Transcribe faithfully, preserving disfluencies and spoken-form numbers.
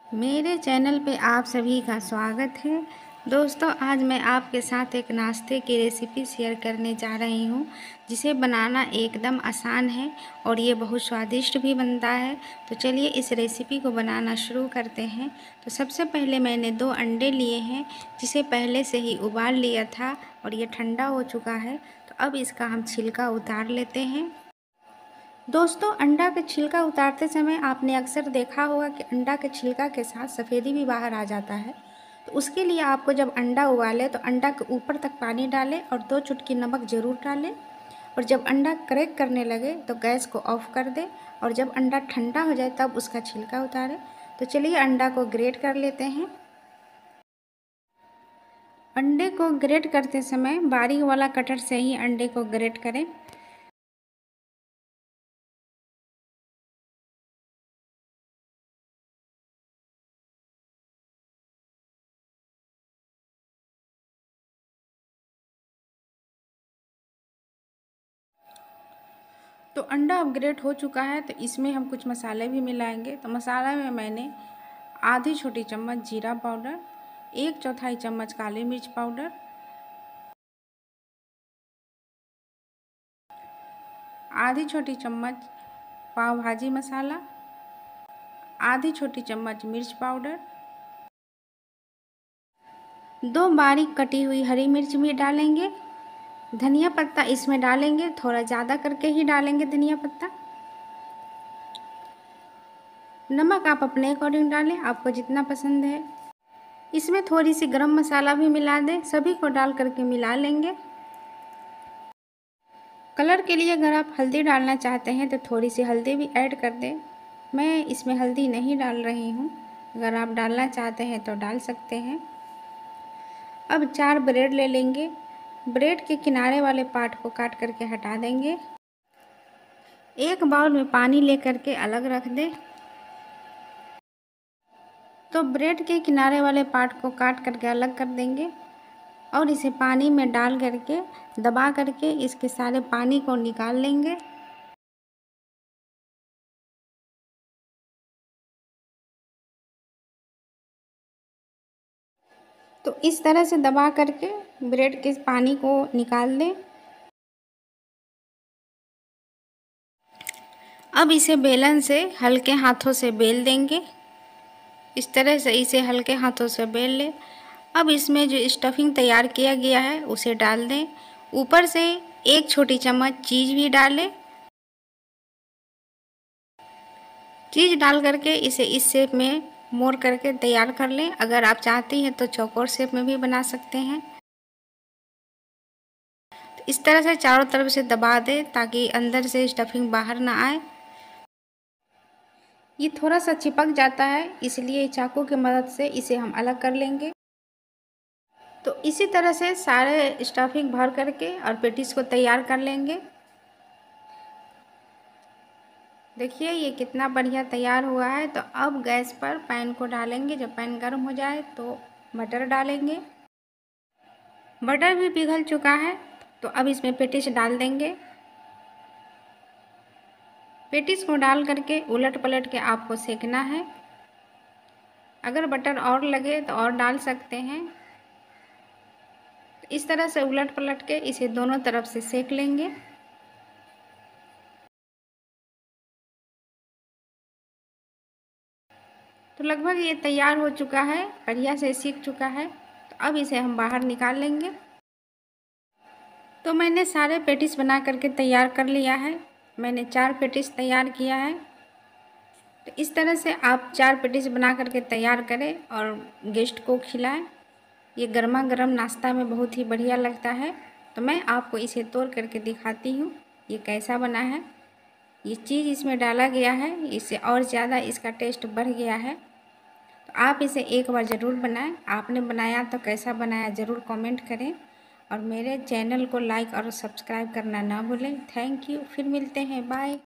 मेरे चैनल पे आप सभी का स्वागत है। दोस्तों, आज मैं आपके साथ एक नाश्ते की रेसिपी शेयर करने जा रही हूँ, जिसे बनाना एकदम आसान है और ये बहुत स्वादिष्ट भी बनता है। तो चलिए इस रेसिपी को बनाना शुरू करते हैं। तो सबसे पहले मैंने दो अंडे लिए हैं, जिसे पहले से ही उबाल लिया था और ये ठंडा हो चुका है। तो अब इसका हम छिलका उतार लेते हैं। दोस्तों, अंडा के छिलका उतारते समय आपने अक्सर देखा होगा कि अंडा के छिलका के साथ सफ़ेदी भी बाहर आ जाता है। तो उसके लिए आपको जब अंडा उबालें तो अंडा के ऊपर तक पानी डालें और दो चुटकी नमक ज़रूर डालें। और जब अंडा क्रैक करने लगे तो गैस को ऑफ कर दें और जब अंडा ठंडा हो जाए तब उसका छिलका उतारें। तो चलिए अंडा को ग्रेट कर लेते हैं। अंडे को ग्रेट करते समय बारीक वाला कटर से ही अंडे को ग्रेट करें। तो अंडा अपग्रेड हो चुका है, तो इसमें हम कुछ मसाले भी मिलाएंगे। तो मसाला में मैंने आधी छोटी चम्मच जीरा पाउडर, एक चौथाई चम्मच काली मिर्च पाउडर, आधी छोटी चम्मच पाव भाजी मसाला, आधी छोटी चम्मच मिर्च पाउडर, दो बारीक कटी हुई हरी मिर्च भी डालेंगे। धनिया पत्ता इसमें डालेंगे, थोड़ा ज़्यादा करके ही डालेंगे धनिया पत्ता। नमक आप अपने अकॉर्डिंग डालें, आपको जितना पसंद है। इसमें थोड़ी सी गरम मसाला भी मिला दें, सभी को डाल करके मिला लेंगे। कलर के लिए अगर आप हल्दी डालना चाहते हैं तो थोड़ी सी हल्दी भी ऐड कर दें। मैं इसमें हल्दी नहीं डाल रही हूँ, अगर आप डालना चाहते हैं तो डाल सकते हैं। अब चार ब्रेड ले लेंगे। ब्रेड के किनारे वाले पार्ट को काट करके हटा देंगे। एक बाउल में पानी ले करके अलग रख दें। तो ब्रेड के किनारे वाले पार्ट को काट करके अलग कर देंगे और इसे पानी में डाल करके दबा करके इसके सारे पानी को निकाल लेंगे। तो इस तरह से दबा करके ब्रेड के पानी को निकाल दें। अब इसे बेलन से हल्के हाथों से बेल देंगे। इस तरह से इसे हल्के हाथों से बेल लें। अब इसमें जो स्टफिंग तैयार किया गया है उसे डाल दें। ऊपर से एक छोटी चम्मच चीज़ भी डालें। चीज़ डाल करके इसे इस शेप में मोड़ करके तैयार कर लें। अगर आप चाहती हैं तो चौकोर शेप में भी बना सकते हैं। तो इस तरह से चारों तरफ से दबा दें ताकि अंदर से स्टफिंग बाहर ना आए। ये थोड़ा सा चिपक जाता है, इसलिए चाकू की मदद से इसे हम अलग कर लेंगे। तो इसी तरह से सारे स्टफिंग भर करके और पेटीज को तैयार कर लेंगे। देखिए ये कितना बढ़िया तैयार हुआ है। तो अब गैस पर पैन को डालेंगे। जब पैन गर्म हो जाए तो बटर डालेंगे। बटर भी पिघल चुका है, तो अब इसमें पेटीज डाल देंगे। पेटीज को डाल करके उलट पलट के आपको सेकना है। अगर बटर और लगे तो और डाल सकते हैं। इस तरह से उलट पलट के इसे दोनों तरफ से सेक लेंगे। तो लगभग ये तैयार हो चुका है, बढ़िया से सीख चुका है। तो अब इसे हम बाहर निकाल लेंगे। तो मैंने सारे पेटीज बना करके तैयार कर लिया है। मैंने चार पेटीज तैयार किया है। तो इस तरह से आप चार पेटीज बना करके तैयार करें और गेस्ट को खिलाएं। ये गर्मा गर्म नाश्ता में बहुत ही बढ़िया लगता है। तो मैं आपको इसे तोड़ करके दिखाती हूँ ये कैसा बना है। ये चीज़ इसमें डाला गया है, इससे और ज़्यादा इसका टेस्ट बढ़ गया है। तो आप इसे एक बार ज़रूर बनाएं। आपने बनाया तो कैसा बनाया ज़रूर कमेंट करें और मेरे चैनल को लाइक और सब्सक्राइब करना ना भूलें। Thank you. फिर मिलते हैं, बाय।